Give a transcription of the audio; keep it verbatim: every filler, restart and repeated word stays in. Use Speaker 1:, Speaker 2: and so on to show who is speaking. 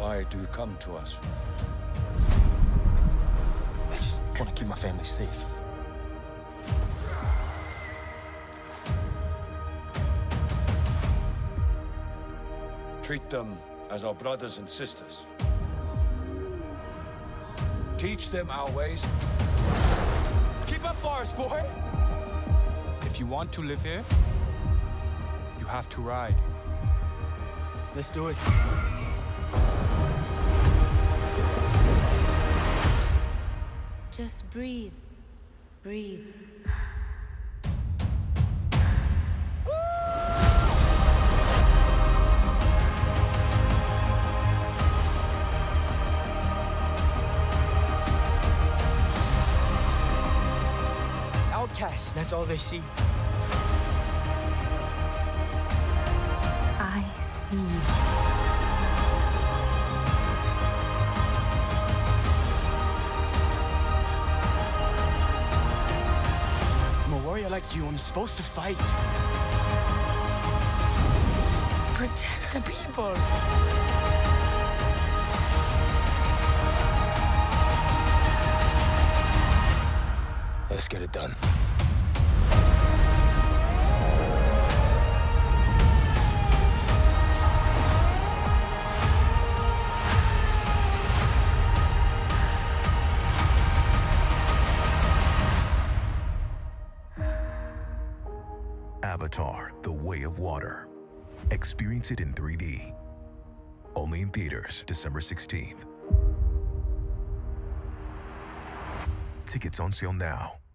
Speaker 1: Why do you come to us?
Speaker 2: I just want to keep my family safe.
Speaker 1: Treat them as our brothers and sisters. Teach them our ways.
Speaker 2: Keep up for us, boy!
Speaker 3: If you want to live here, you have to ride.
Speaker 2: Let's do it.
Speaker 4: Just breathe. Breathe.
Speaker 2: Outcasts, that's all they see.
Speaker 4: I see you.
Speaker 2: I'm a warrior like you. I'm supposed to fight.
Speaker 4: Protect the people.
Speaker 2: Let's get it done.
Speaker 5: Avatar: The Way of Water. Experience it in three D. Only in theaters, December sixteenth. Tickets on sale now.